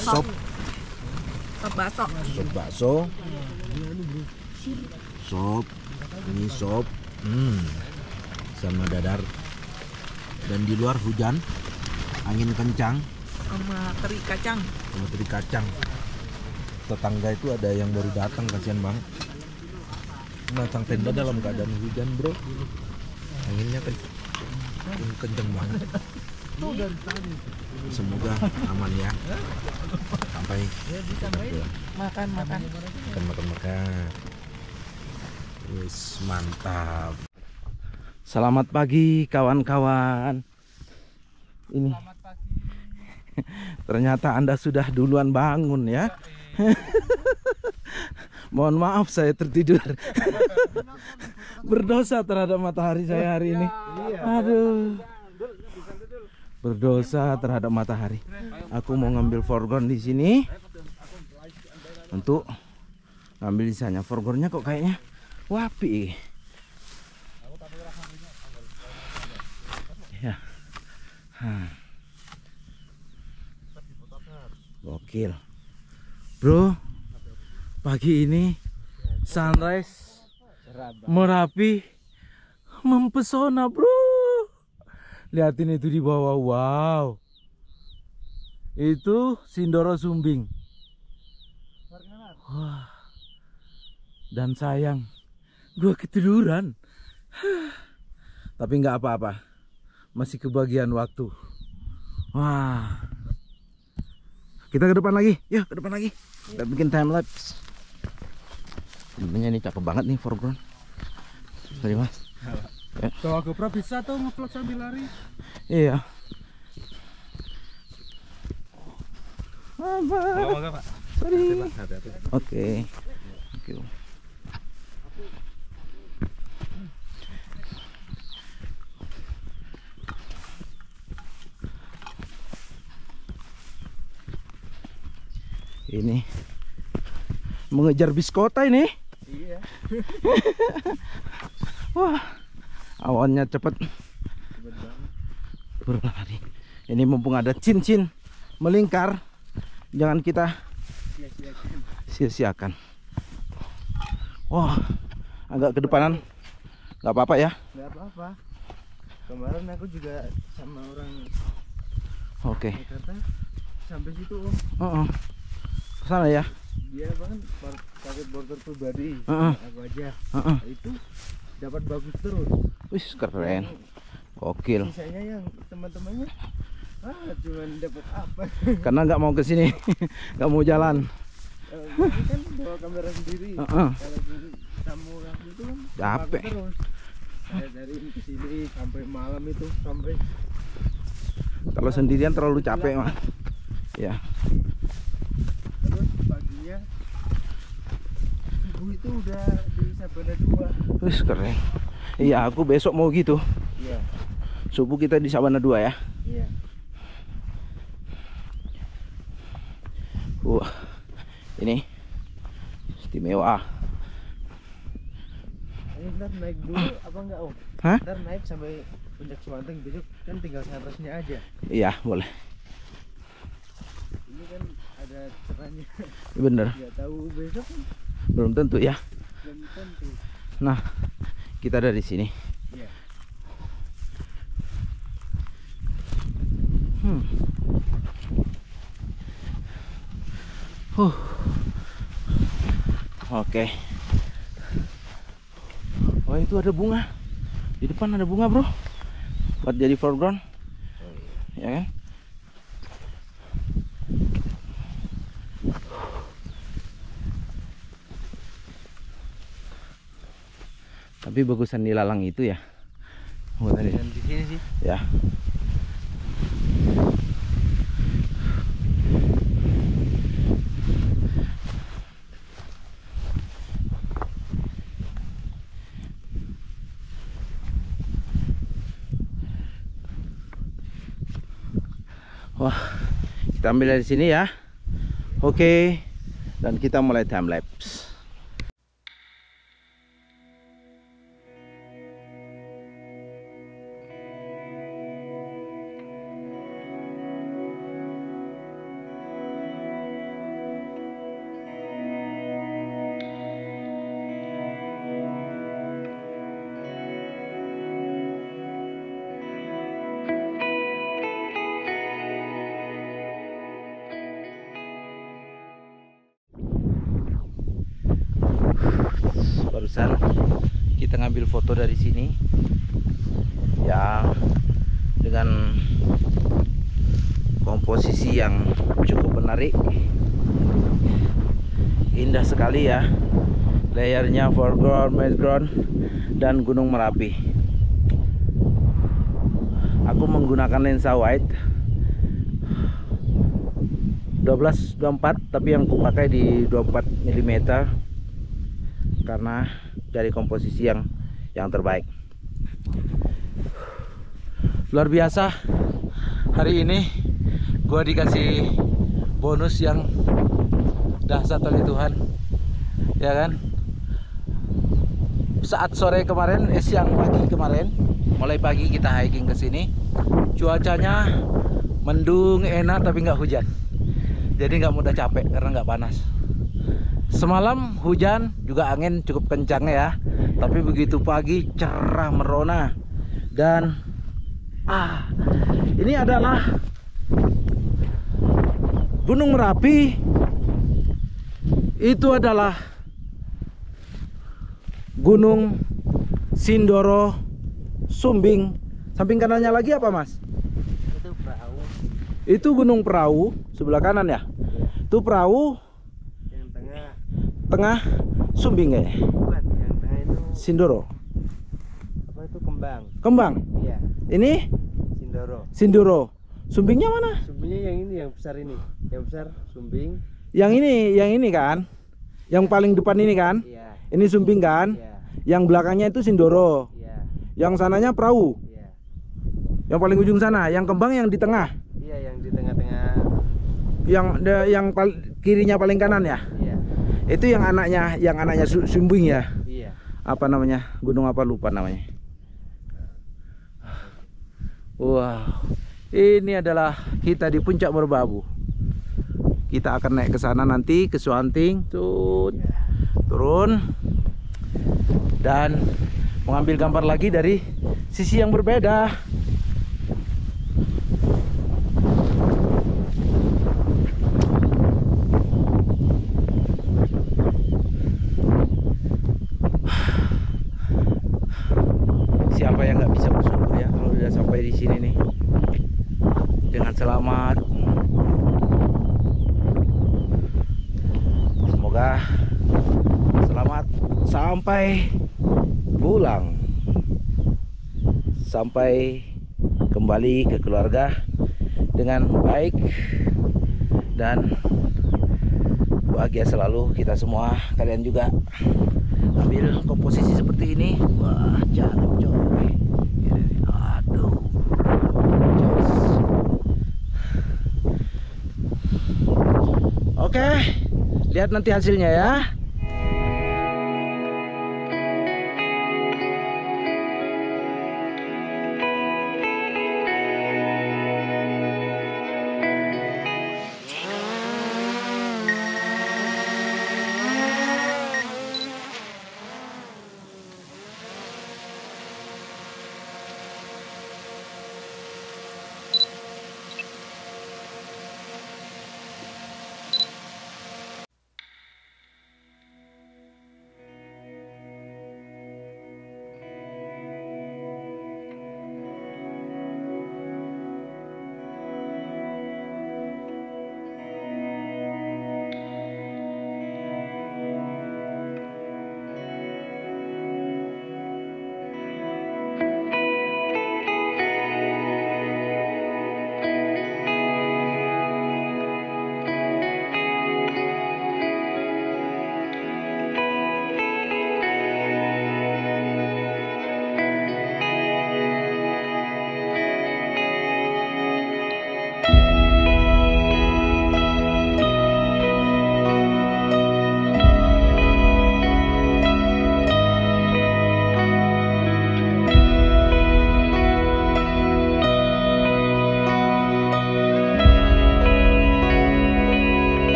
Sop bakso. Sop bakso. Sop. Ini sop. Sama dadar. Dan di luar hujan. Angin kencang. Sama teri kacang. Sama teri kacang. Tetangga itu ada yang baru datang, kasihan banget. Masang tenda dalam keadaan hujan, bro. Anginnya kenceng banget. Semoga aman ya. Sampai Makan. makan. Wis mantap. Selamat pagi kawan-kawan. Ini. Selamat pagi. Ternyata Anda sudah duluan bangun ya. Mohon maaf saya tertidur. Berdosa terhadap matahari saya hari ini. Aduh. Berdosa terhadap matahari. Aku mau ngambil foreground di sini untuk ngambil sisanya. Foregroundnya kok kayaknya wapi. Ya. Gokil. Bro, pagi ini sunrise Merapi mempesona, bro. Lihatin itu di bawah, wow. Itu Sindoro Sumbing. Wah. Dan sayang, gua ketiduran. Tapi nggak apa-apa, masih kebagian waktu. Wah. Kita ke depan lagi, yuk ke depan lagi. Kita bikin time lapse. Sebenarnya ini cakep banget nih foreground. Sorry mas. Ya. Bawa GoPro bisa tuh ngevlog sambil lari. Iya. Apa? Bawa Pak. Sorry. Hati-hati. Oke. Thank you. Ini mengejar bis kota ini. Iya. Wah, awannya cepat berlari. Ini mumpung ada cincin melingkar, jangan kita sia-siakan. Wah, agak kedepanan, nggak apa-apa ya. Nggak apa-apa. Kemarin aku juga sama orang Oke. Jakarta sampai situ Sana ya. Dia kan pakai border pribadi. Heeh. Aku aja. Heeh. Itu dapat bagus terus. Wih, keren. Gokil. Sisanya yang teman-temannya cuman dapat apa? Karena nggak mau ke sini, nggak mau jalan. Ini kan bawa kamera sendiri. Heeh. Kalau tamu orang itu kan Capek. pakai terus. Saya dari ini ke sini sampai malam itu sampai. Kalau sendirian terlalu capek mah. Ya. Terus paginya subuh itu udah di Sabana 2. Wih, keren. Iya, aku besok mau gitu. Iya. Subuh kita di Sabana 2 ya. Iya. Wah, ini istimewa. Ini ntar naik dulu apa enggak Om? Hah? Ntar naik sampai Puncak Suwanteng, besok kan tinggal sunrise-nya aja. Iya, boleh. Ini kan ada cerahnya. Bener, Nggak tahu besok kan belum tentu ya. belum tentu. Nah, kita dari sini. Iya. Oke. Oh, itu ada bunga. Di depan ada bunga, bro. Buat jadi foreground. Ya kan? Tapi bagusan dilalang itu ya. Oh, tadi. Dan di sini sih. Ya. Wah, kita ambil dari sini ya. Oke. Dan kita mulai time lapse. barusan kita ngambil foto dari sini yang dengan komposisi yang cukup menarik, indah sekali ya, layarnya foreground, background, dan Gunung Merapi. Aku menggunakan lensa wide 12-24, tapi yang kupakai di 24 mm karena dari komposisi yang terbaik. Luar biasa, hari ini gua dikasih bonus yang dahsyat oleh Tuhan, ya kan? Saat sore kemarin, siang pagi kemarin, mulai pagi kita hiking ke sini, cuacanya mendung, enak, tapi nggak hujan. Jadi nggak mudah capek karena nggak panas. Semalam hujan, juga angin cukup kencang ya, tapi begitu pagi cerah merona. Dan ini adalah Gunung Merapi. Itu adalah Gunung Sindoro Sumbing. Samping kanannya lagi apa, Mas? Itu perahu. Itu Gunung Perahu sebelah kanan ya. Itu perahu, Yang tengah tengah Sumbing ya. bukan, yang tengah itu Sindoro. apa itu kembang? Kembang. Iya, Ini Sindoro. Sindoro. Sumbingnya mana? Sumbingnya yang ini, yang besar ini. Yang besar Sumbing. Yang ini kan? Yang paling depan ini kan? Iya, Ini Sumbing kan? iya, Yang belakangnya itu Sindoro. iya, Yang sananya perahu. iya. Yang paling ujung sana, yang kembang yang di tengah. Iya, yang di tengah-tengah. Yang kirinya paling kanan ya. Iya, Itu yang anaknya Sumbing ya. iya. Apa namanya? Gunung apa lupa namanya. Wow. Ini adalah kita di puncak Merbabu. Kita akan naik ke sana nanti ke Suanting, turun dan mengambil gambar lagi dari sisi yang berbeda. Siapa yang nggak bisa bersyukur ya kalau udah sampai di sini nih dengan selamat. Semoga selamat sampai pulang, sampai kembali ke keluarga dengan baik dan bahagia selalu kita semua. Kalian juga ambil komposisi seperti ini. Wah, cakep coy. Aduh, jos. Oke, lihat nanti hasilnya ya.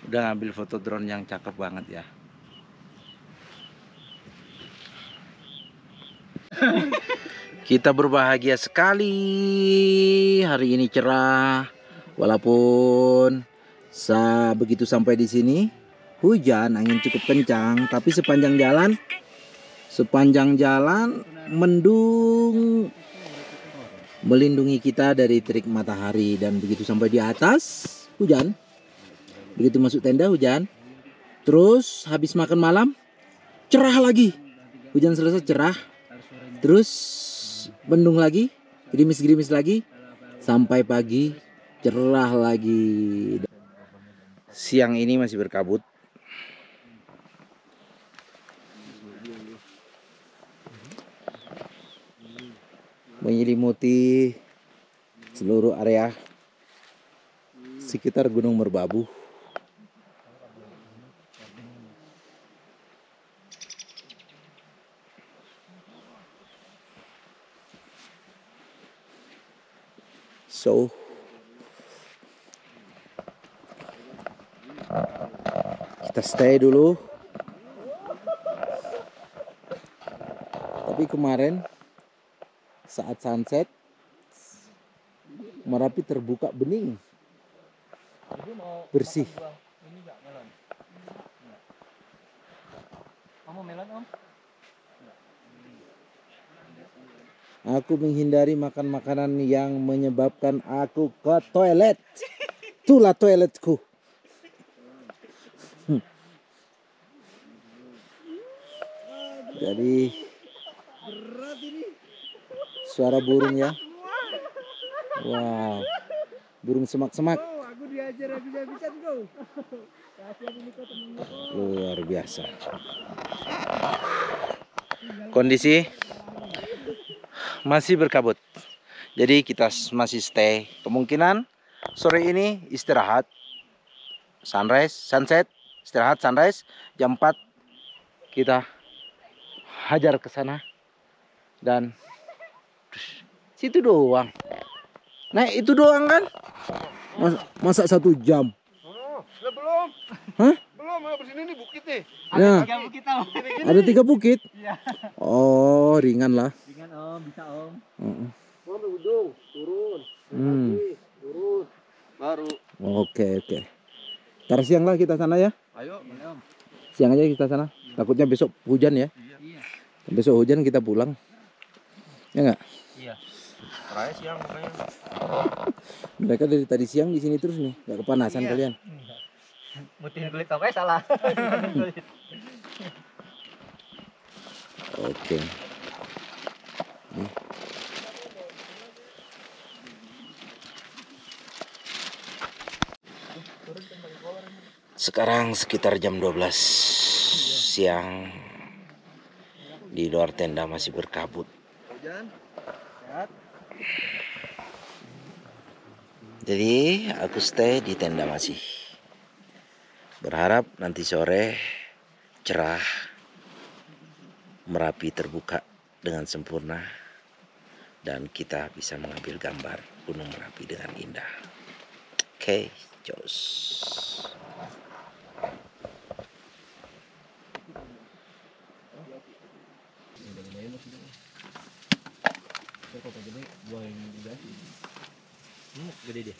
Udah ngambil foto drone yang cakep banget ya. Kita berbahagia sekali. Hari ini cerah. Walaupun begitu sampai di sini hujan, angin cukup kencang, tapi sepanjang jalan mendung melindungi kita dari terik matahari. Dan begitu sampai di atas hujan, begitu masuk tenda hujan, terus habis makan malam cerah lagi, hujan selesai cerah, terus mendung lagi, gerimis-gerimis lagi, sampai pagi cerah lagi. Siang ini masih berkabut. Menyelimuti seluruh area sekitar Gunung Merbabu. So kita stay dulu. Tapi kemarin saat sunset Merapi terbuka bening, bersih. Aku menghindari makan makanan yang menyebabkan aku ke toilet. Itulah toiletku. Jadi suara burung ya. Wow, burung semak-semak. Aku diajar habis-habisan kau. Luar biasa. Kondisi masih berkabut. Jadi kita masih stay. Kemungkinan sore ini istirahat. Sunset, istirahat sunrise. Jam 4 kita hajar ke sana. Dan situ doang. Nah, itu doang kan? Masa 1 jam? Belum. Hah? Belum, habis ini nih bukit nih. Ya. Ada 3 bukit. Iya. Oh, ringan lah. Ringan Om, bisa Om. Sampai ujung, turun. Turun. Baru. Oke. Ntar siang lah kita sana ya. Ayo. Siang aja kita sana. Takutnya besok hujan ya. Iya. Besok hujan kita pulang. Ya enggak? Iya. Raya siang makanya. Mereka dari tadi siang di sini terus nih. Enggak kepanasan kalian? Mutihin kulit sampai salah. Oke. Nih. Sekarang sekitar jam 12 siang. Di luar tenda masih berkabut. Jadi aku stay di tenda masih. Berharap nanti sore cerah, Merapi terbuka dengan sempurna, dan kita bisa mengambil gambar Gunung Merapi dengan indah. Oke, jos. Gede deh.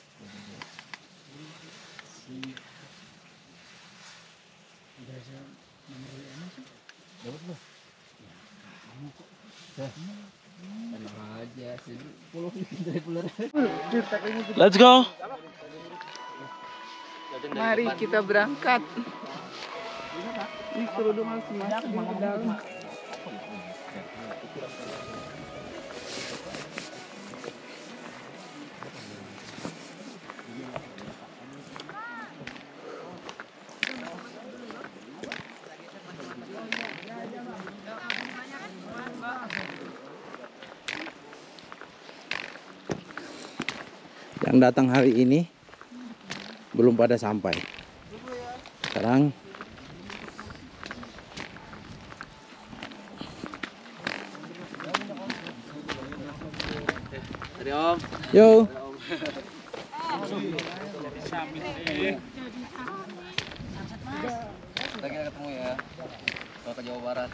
Let's go. Mari kita berangkat. Ini kerudung harus masuk di dalam. Yang datang hari ini belum pada sampai. Sekarang Om. yo. ketemu ya. Kalau ke Jawa Barat.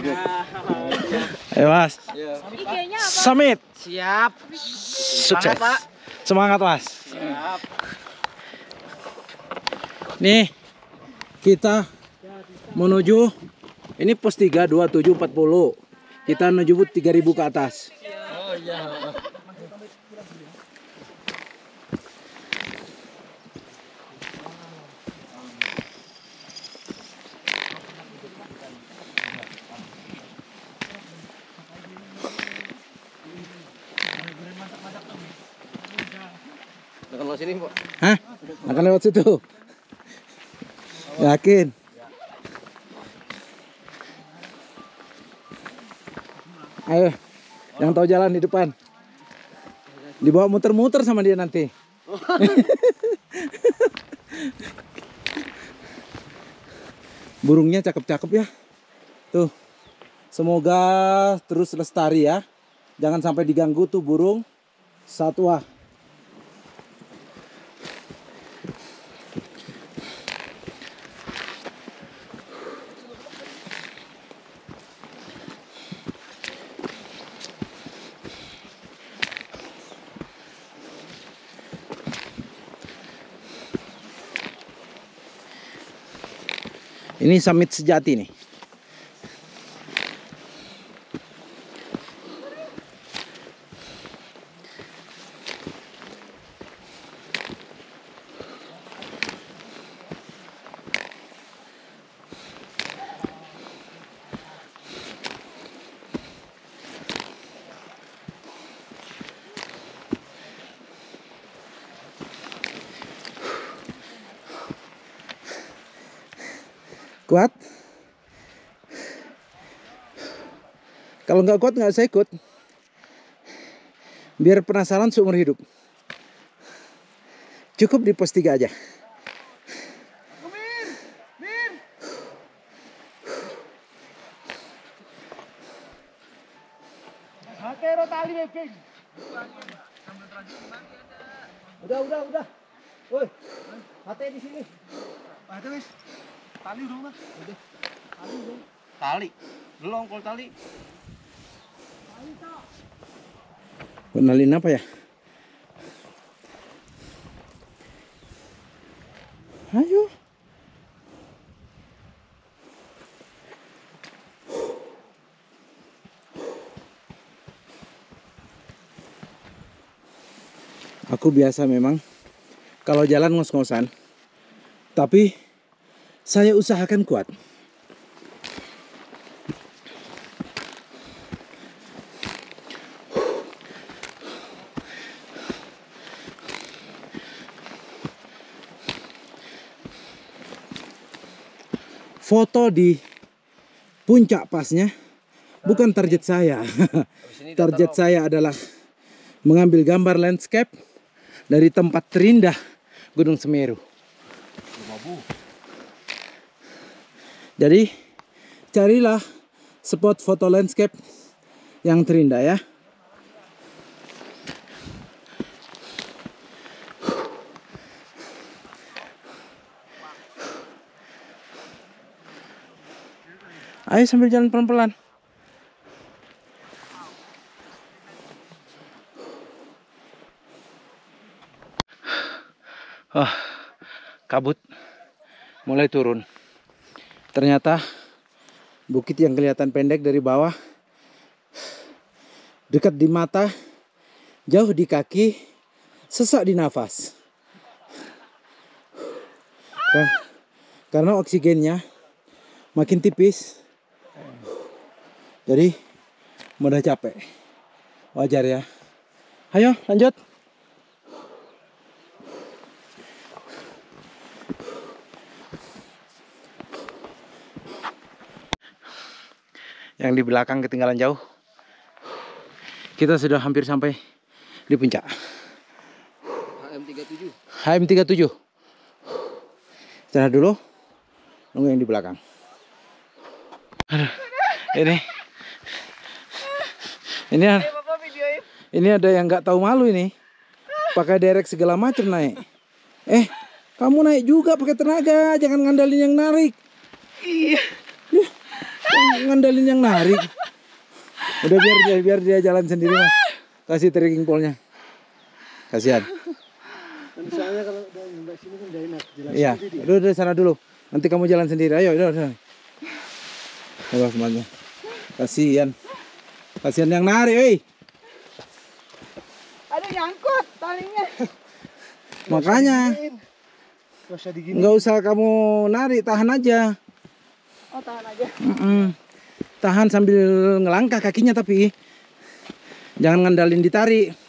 Ayo Mas. Summit. Siap. Sukses. Semangat, Pak. Semangat Mas. Siap. Nih kita menuju ini pos 3 27 40. Kita menuju 3000 ke atas. Oh iya. Akan lewat sini, Pak. Hah? Akan lewat situ. Yakin? Ayo, yang tahu jalan di depan. Dibawa muter-muter sama dia nanti. Burungnya cakep-cakep ya. Tuh. Semoga terus lestari ya. Jangan sampai diganggu tuh burung satwa. Ini summit sejati nih. Kuat? Kalau nggak kuat nggak usah ikut. Biar penasaran seumur hidup. Cukup di pos 3 aja. Udah. Woi, hati di sini. Ada wis. Tali dong, Mas. Tali. Belum kalau tali. Kenalin apa ya? Ayo. Aku biasa memang kalau jalan ngos-ngosan. Tapi saya usahakan kuat. Foto di puncak pasnya bukan target saya. Target saya adalah mengambil gambar landscape dari tempat terindah Gunung Semeru. Jadi carilah spot foto landscape yang terindah ya. Ayo sambil jalan pelan-pelan. Kabut mulai turun. Ternyata bukit yang kelihatan pendek dari bawah, dekat di mata, jauh di kaki, sesak di nafas. Karena oksigennya makin tipis, jadi mudah capek. Wajar ya. Ayo lanjut. Yang di belakang ketinggalan jauh. Kita sudah hampir sampai di puncak. HM37. HM37. Istirahat dulu. Nunggu yang di belakang. Aduh, ini ada yang nggak tahu malu ini. Pakai derek segala macam naik. Kamu naik juga pakai tenaga, jangan ngandalin yang narik. Iya. Ngandalin yang narik. Udah biar dia jalan sendiri mah. Kasih trekking pole-nya. Kasihan. Dan soalnya kalau udah nyampe sini kan udah enak. Jelasin Iya, sendiri. udah sana dulu. Nanti kamu jalan sendiri. Ayo, udah. Ayo semuanya. Kasihan. Kasihan yang narik, Aduh nyangkut talinya. Makanya Gak usah digini. nggak usah kamu narik, tahan aja. Oh tahan aja. Tahan sambil ngelangkah kakinya tapi jangan ngandalin ditarik.